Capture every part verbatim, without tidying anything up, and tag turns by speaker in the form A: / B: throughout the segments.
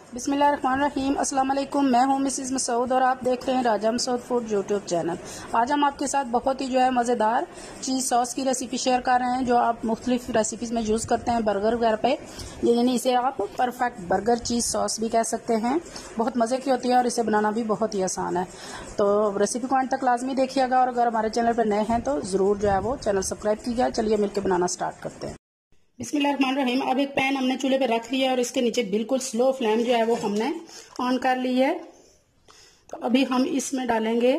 A: बिस्मिल्लाहिर्रहमानिर्रहीम। अस्सलाम वालेकुम। मैं हूं मिसिज़ मसूद और आप देख रहे हैं Raja Masood food YouTube channel. आज हम आपके साथ बहुत ही जो है मज़ेदार चीज़ सॉस की रेसिपी शेयर कर रहे हैं जो आप मुख्तलिफ रेसिपीज़ में यूज़ करते हैं बर्गर वगैरह पे। यानी इसे आप परफेक्ट बर्गर चीज़ सॉस भी कह सकते हैं। बहुत मज़े की होती है और इसे बनाना भी बहुत ही आसान है। तो रेसिपी को अंत तक लाजमी देखिएगा और अगर हमारे चैनल पर नए हैं तो ज़रूर जो है वो चैनल सब्सक्राइब कीजिएगा। चलिए मिलकर बनाना स्टार्ट करते हैं। बिस्मिल्लाहिर्रहमानिर्रहीम। अब एक पैन हमने चूल्हे पे रख लिया और इसके नीचे बिल्कुल स्लो फ्लेम जो है वो हमने ऑन कर ली है। तो अभी हम इसमें डालेंगे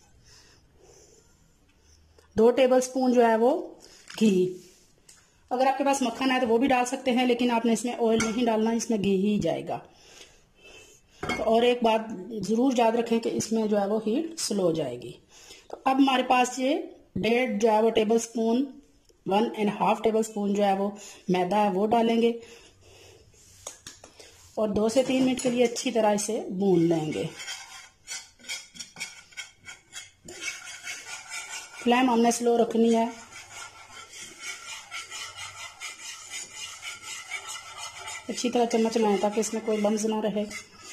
A: दो टेबलस्पून जो है वो घी। अगर आपके पास मक्खन है तो वो भी डाल सकते हैं, लेकिन आपने इसमें ऑयल नहीं डालना, इसमें घी ही जाएगा। तो और एक बात जरूर याद रखें कि इसमें जो है वो हीट स्लो हो जाएगी। तो अब हमारे पास ये डेढ़ जो है वो tablespoon one and half tablespoon जो है वो मैदा है वो डालेंगे और दो से तीन मिनट के लिए अच्छी तरह इसे भून लेंगे। फ्लेम हमने स्लो रखनी है। अच्छी तरह चम्मच चलाएं ताकि इसमें कोई लम्स ना रहे।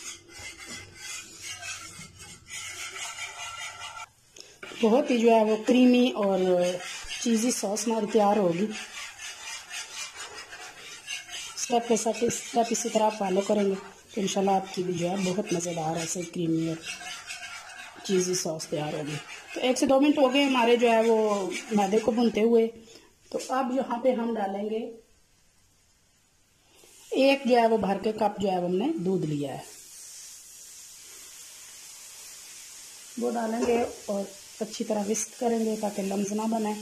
A: बहुत ही जो है वो क्रीमी और चीज़ी सॉस हमारी तैयार होगी। स्टेप के साथ स्टेप इसी तरह आप फॉलो करेंगे तो इंशाल्लाह आपकी भी जो है बहुत मज़ेदार ऐसे क्रीमी और चीज़ी सॉस तैयार होगी। तो एक से दो मिनट हो गए हमारे जो है वो मैदे को भूनते हुए। तो अब यहाँ पे हम डालेंगे एक जो है वो भर के कप जो है हमने दूध लिया है वो डालेंगे और अच्छी तरह विस्क करेंगे ताकि लम्स ना बने।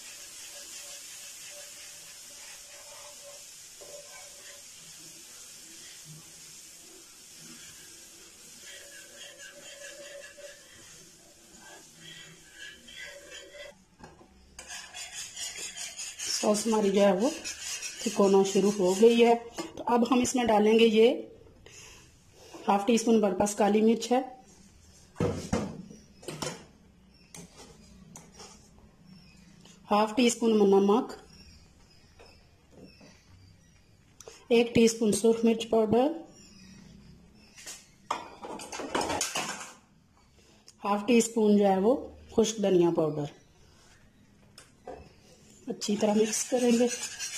A: सॉस हमारी जो है वो थिक होना शुरू हो गई है। तो अब हम इसमें डालेंगे ये हाफ टी स्पून हमारे पास काली मिर्च है, हाफ टी स्पून नमक, एक टीस्पून सूर्ख मिर्च पाउडर, हाफ टी स्पून जो है वो खुश्क धनिया पाउडर। अच्छी तरह मिक्स करेंगे।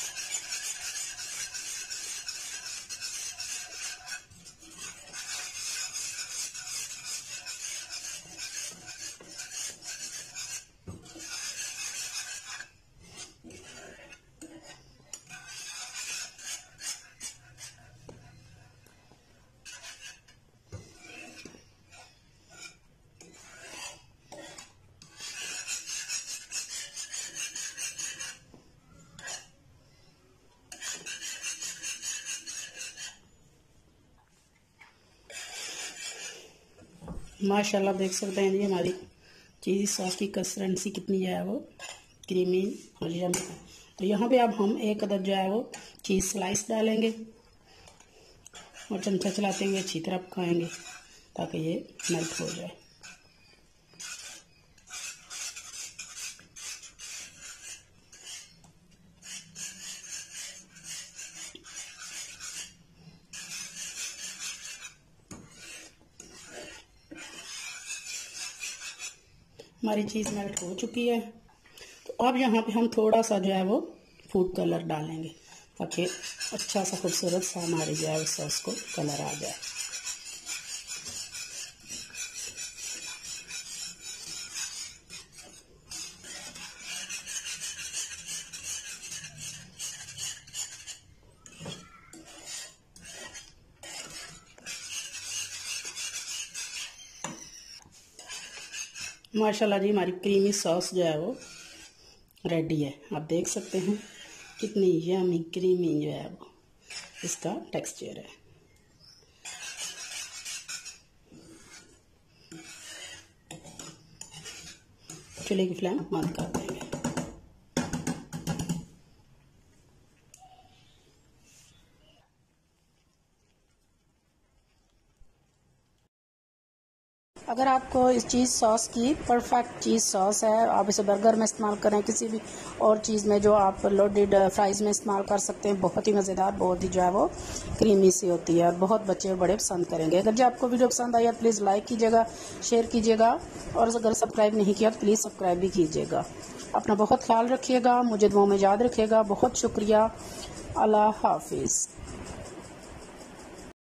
A: माशाल्लाह देख सकते हैं जी हमारी चीज़ी सॉस की कंसिस्टेंसी कितनी जो है वो क्रीमी और यम्मी है। तो यहाँ पे अब हम एक अदद जो है वो चीज़ स्लाइस डालेंगे और चमचा चलाते हुए अच्छी तरह पकाएंगे ताकि ये मेल्ट हो जाए। हमारी चीज़ मेल्ट हो चुकी है। तो अब यहाँ पे हम थोड़ा सा जो है वो फूड कलर डालेंगे ताकि अच्छा सा खूबसूरत सा हमारी जो है सॉस को कलर आ जाए। माशाल्लाह जी हमारी क्रीमी सॉस जो है वो रेडी है। आप देख सकते हैं कितनी यमी क्रीमी जो है वो इसका टेक्सचर है। चूल्हे की फ्लेम बंद कर देंगे। अगर आपको इस चीज़ सॉस की परफेक्ट चीज़ सॉस है, आप इसे बर्गर में इस्तेमाल करें, किसी भी और चीज़ में जो आप लोडेड फ्राइज़ में इस्तेमाल कर सकते हैं। बहुत ही मज़ेदार, बहुत ही जो है वो क्रीमी सी होती है और बहुत बच्चे बड़े पसंद करेंगे। अगर जो आपको वीडियो पसंद आई है तो प्लीज़ लाइक कीजिएगा, शेयर कीजिएगा और अगर सब्सक्राइब नहीं किया तो प्लीज़ सब्सक्राइब भी कीजिएगा। अपना बहुत ख्याल रखिएगा, मुझे दुआओं में याद रखिएगा। बहुत शुक्रिया। अल्लाह हाफिज़।